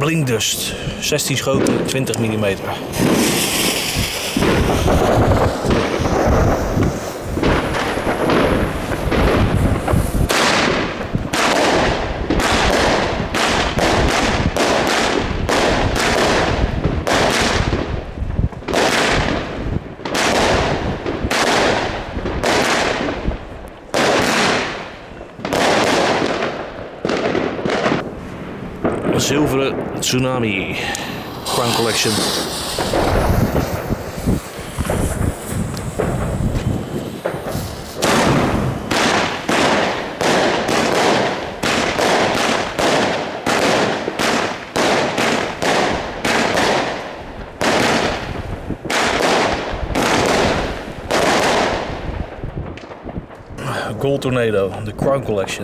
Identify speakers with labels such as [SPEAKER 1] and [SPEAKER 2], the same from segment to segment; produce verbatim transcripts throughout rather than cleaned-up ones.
[SPEAKER 1] blinkdust. zestien schoten, twintig millimeter. Zilveren Tsunami Crown Collection. Gold Tornado, de Crown Collection.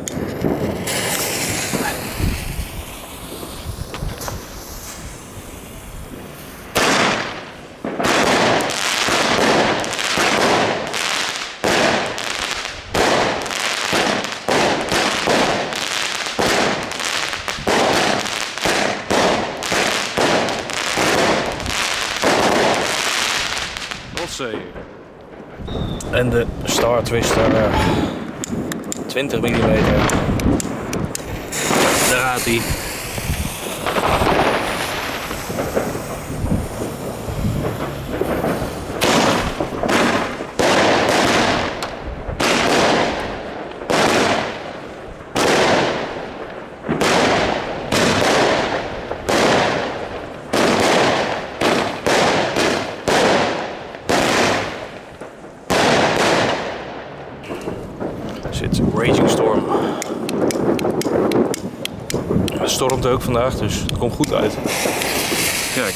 [SPEAKER 1] En de Star Twister uh, twintig millimeter. Daar gaat hij. Zit Raging Storm. Het stormt ook vandaag, dus het komt goed uit. Kijk.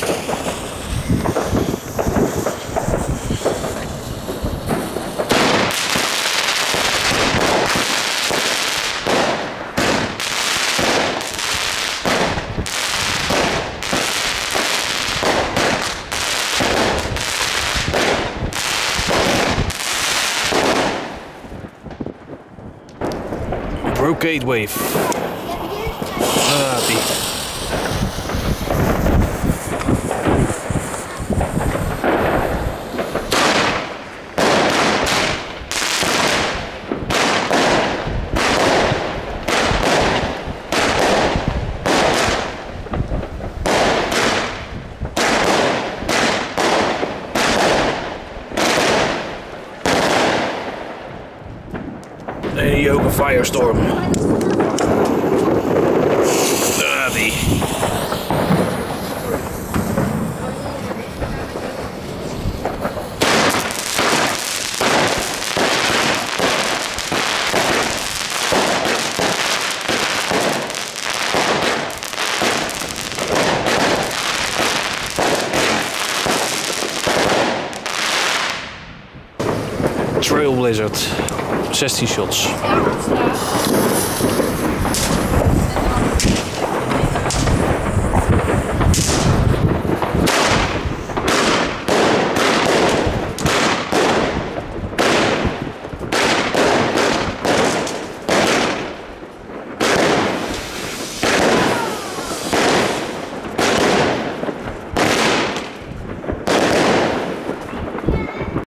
[SPEAKER 1] Brocade Wave. Daar gaat hij. En hier ook een Firestorm. Daar gaat hij. Trail Blizzard. zestien shots.